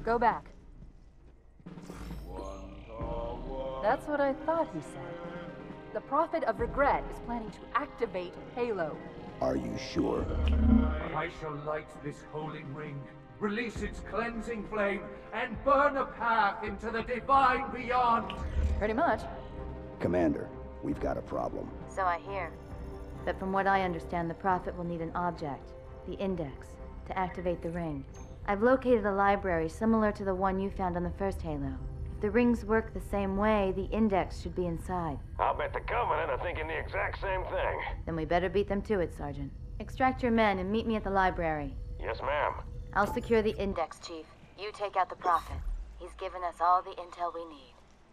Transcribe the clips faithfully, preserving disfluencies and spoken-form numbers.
Go back. That's what I thought he said. The Prophet of Regret is planning to activate Halo. Are you sure? I shall light this holy ring, release its cleansing flame, and burn a path into the divine beyond. Pretty much. Commander, we've got a problem. So I hear. But from what I understand, the Prophet will need an object, the Index, to activate the ring. I've located a library similar to the one you found on the first Halo. If the rings work the same way, the Index should be inside. I'll bet the Covenant are thinking the exact same thing. Then we better beat them to it, Sergeant. Extract your men and meet me at the library. Yes, ma'am. I'll secure the Index, Chief. You take out the Prophet. He's given us all the intel we need.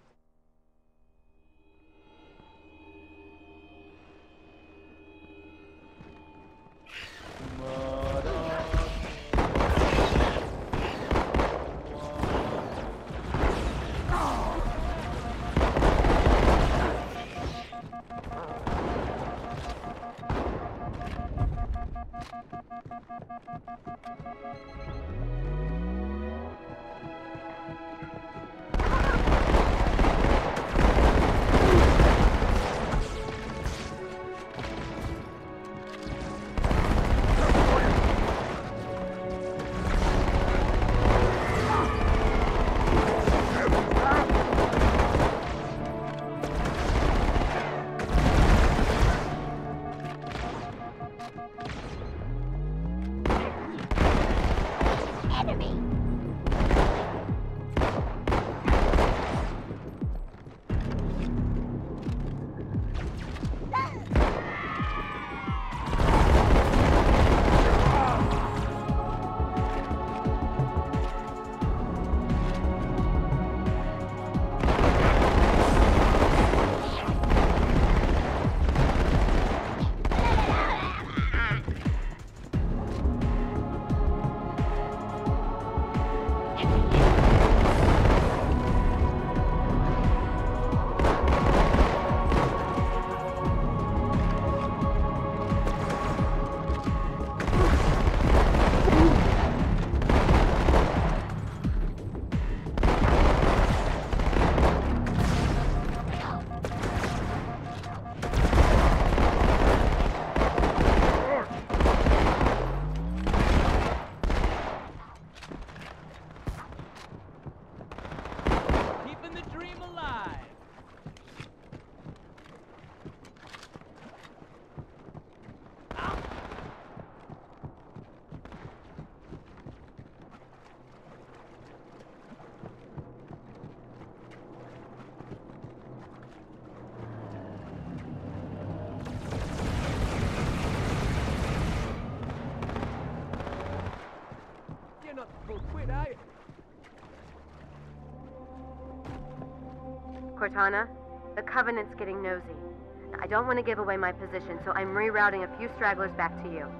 Cortana, the Covenant's getting nosy. I don't want to give away my position, so I'm rerouting a few stragglers back to you.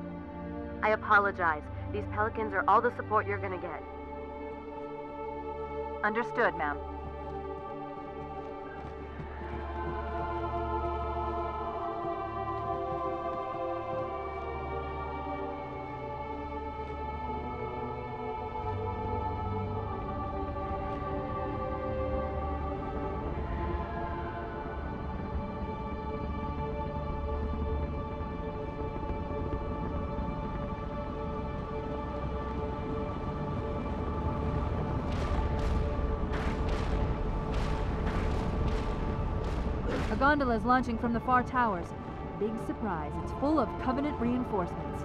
I apologize. These Pelicans are all the support you're gonna get. Understood, ma'am. A gondola is launching from the far towers. Big surprise, it's full of Covenant reinforcements.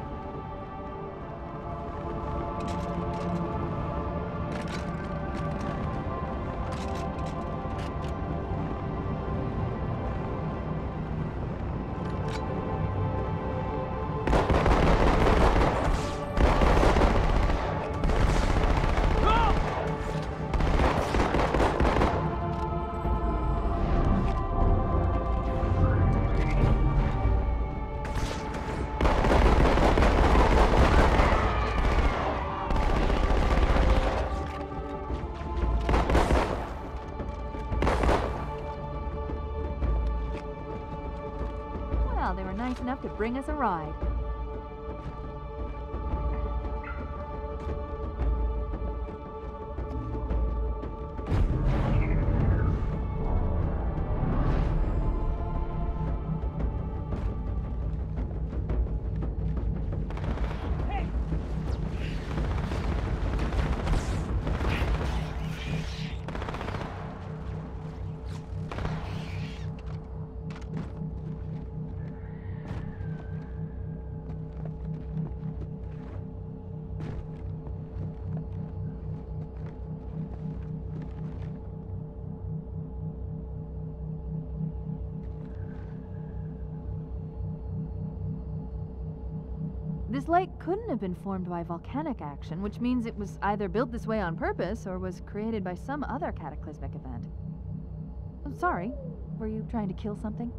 They were nice enough to bring us a ride. This lake couldn't have been formed by volcanic action, which means it was either built this way on purpose or was created by some other cataclysmic event. I'm sorry, were you trying to kill something?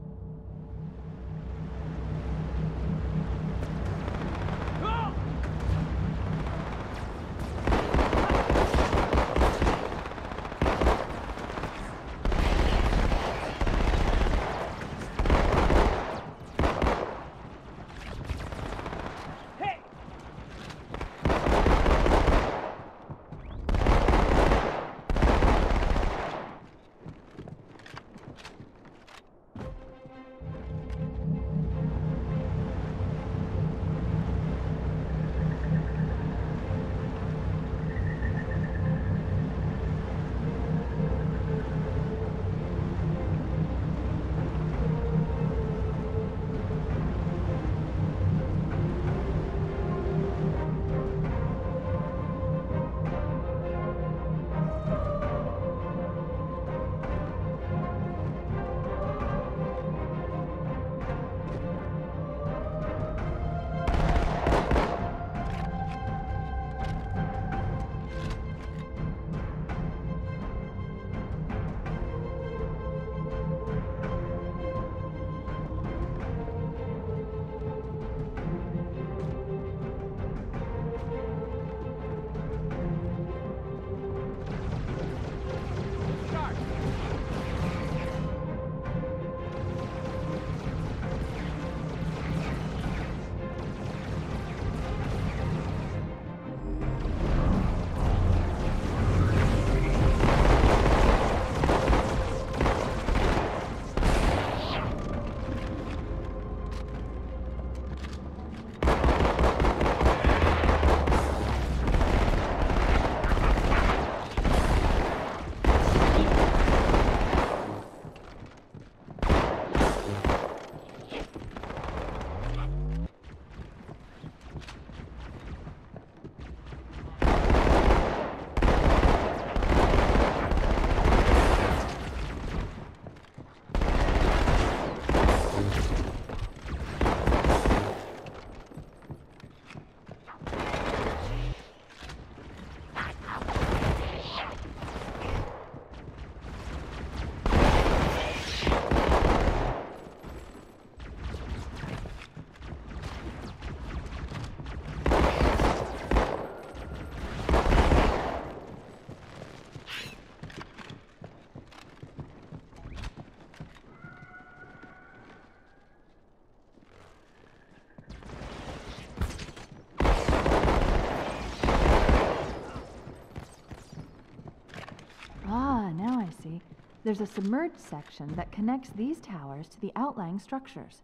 There's a submerged section that connects these towers to the outlying structures.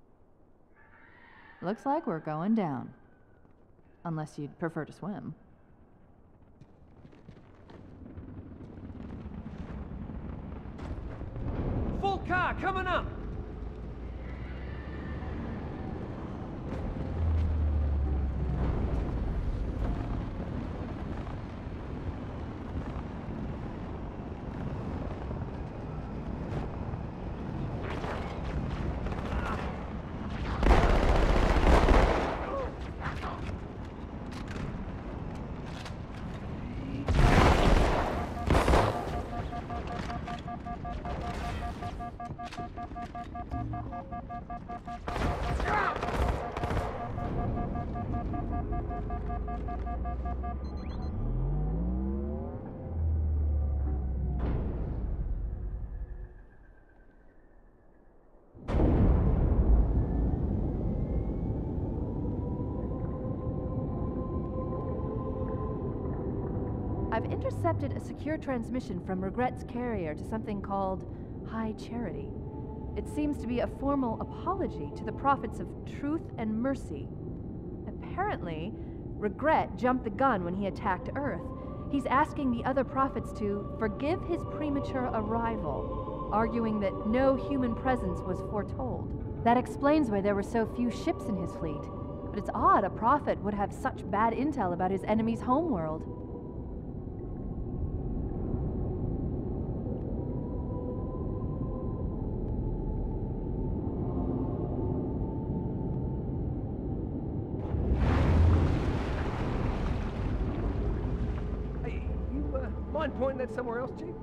Looks like we're going down. Unless you'd prefer to swim. Full car coming up! I've intercepted a secure transmission from Regret's carrier to something called High Charity. It seems to be a formal apology to the prophets of truth and mercy. Apparently, Regret jumped the gun when he attacked Earth. He's asking the other prophets to forgive his premature arrival, arguing that no human presence was foretold. That explains why there were so few ships in his fleet. But it's odd a prophet would have such bad intel about his enemy's homeworld. mind pointing that somewhere else, Chief?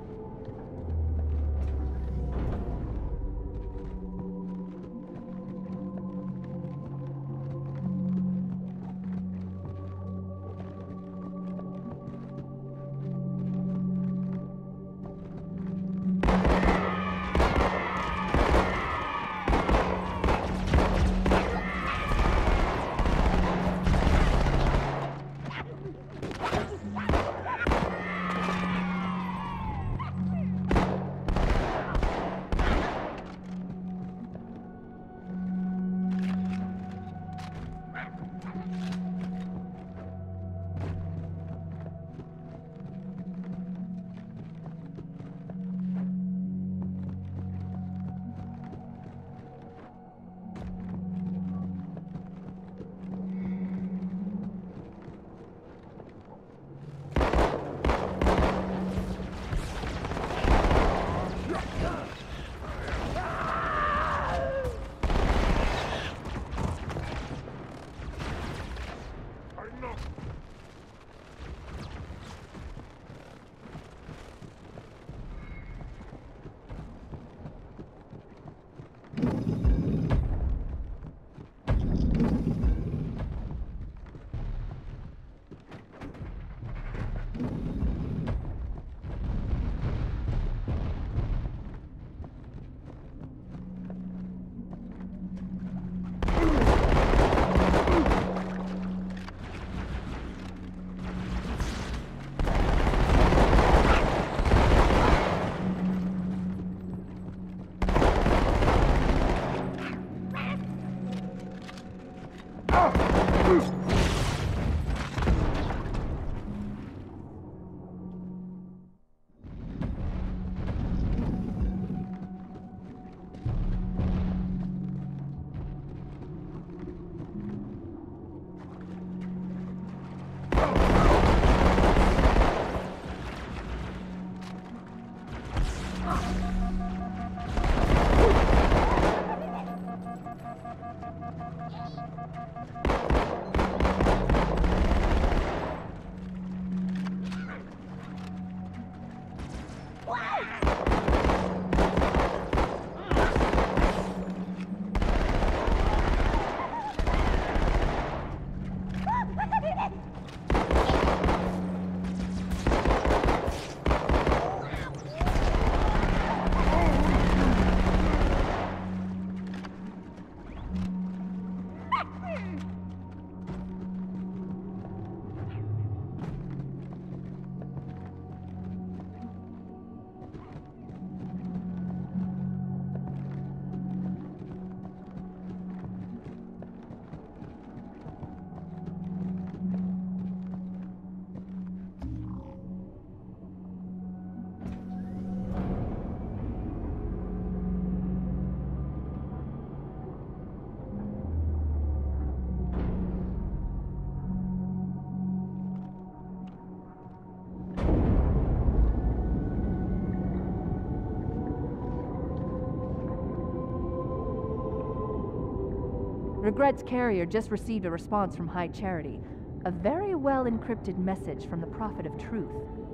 Regret's carrier just received a response from High Charity. A very well encrypted message from the Prophet of Truth.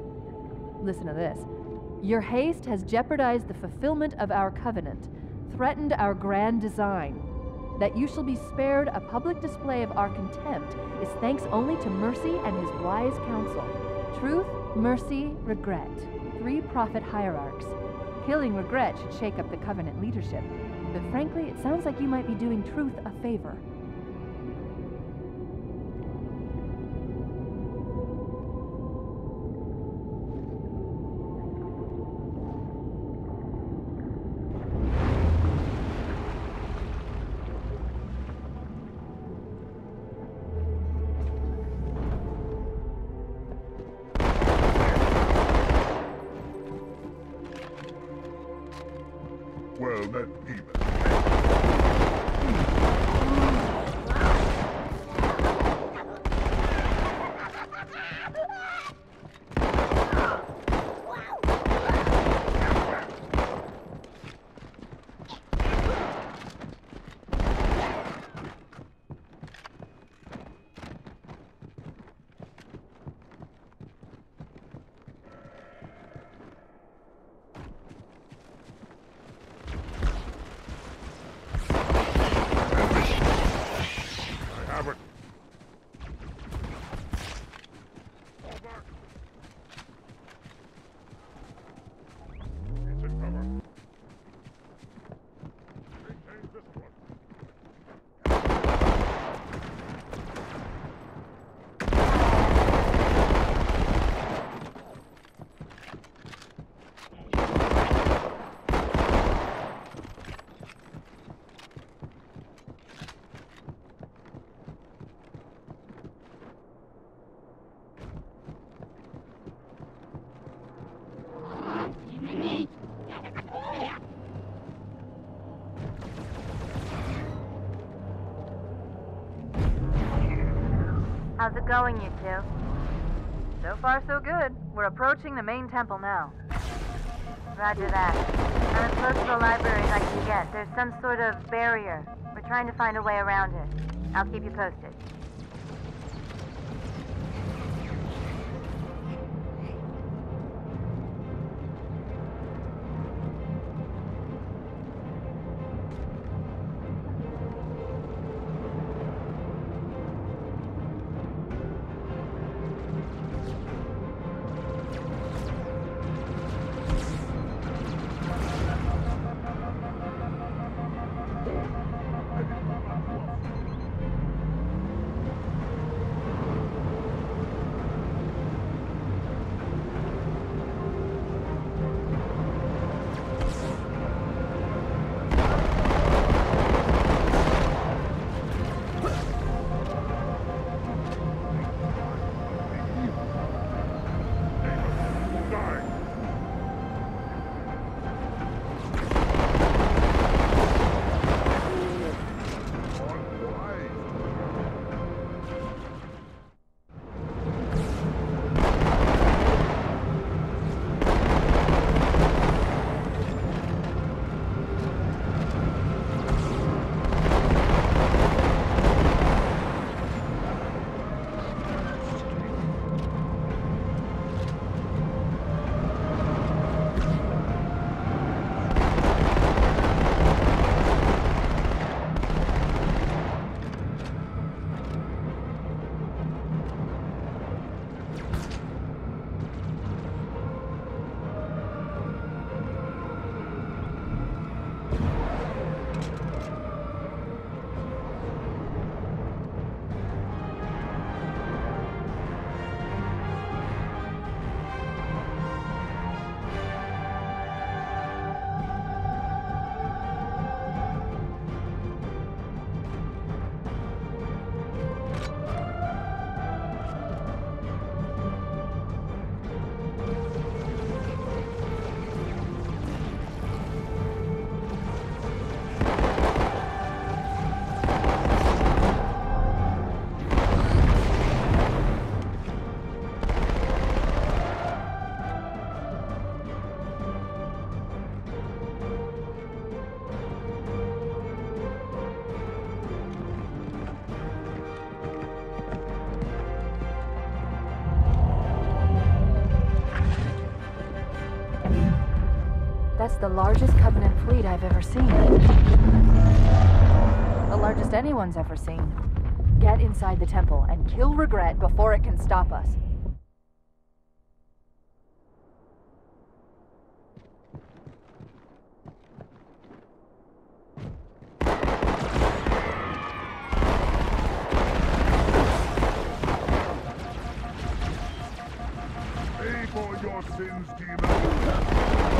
Listen to this. Your haste has jeopardized the fulfillment of our covenant, threatened our grand design. That you shall be spared a public display of our contempt is thanks only to Mercy and his wise counsel. Truth, Mercy, Regret. Three prophet hierarchs. Killing Regret should shake up the covenant leadership. But frankly, it sounds like you might be doing Truth a favor. Well, then, even. How's it going, you two? So far, so good. We're approaching the main temple now. Roger that. I'm as close to the library as I can get. There's some sort of barrier. We're trying to find a way around it. I'll keep you posted. That's the largest Covenant fleet I've ever seen. The largest anyone's ever seen. Get inside the temple and kill Regret before it can stop us. Pay for your sins, demon!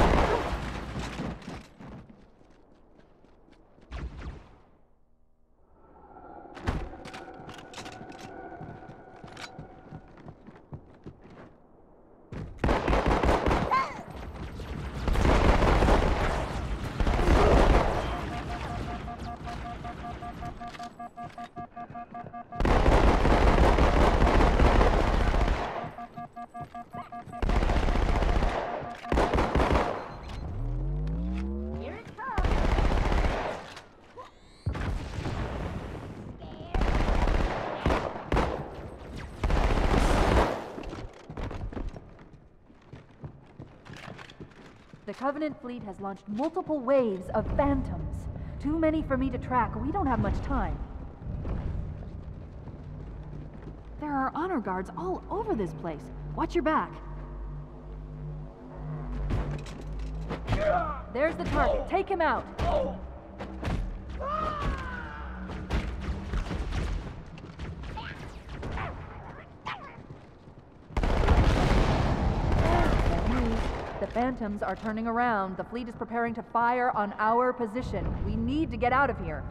The Covenant fleet has launched multiple waves of phantoms. Too many for me to track. We don't have much time. There are honor guards all over this place. Watch your back. There's the target. Take him out. The Phantoms are turning around. The fleet is preparing to fire on our position. We need to get out of here.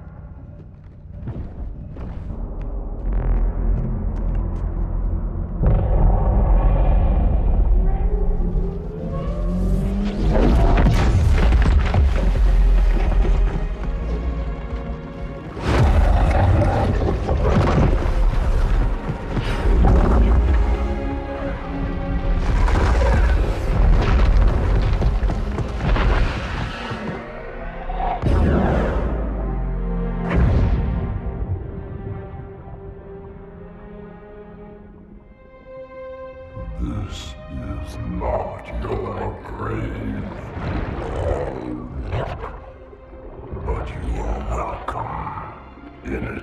This is not your grave. But you are welcome, innocent.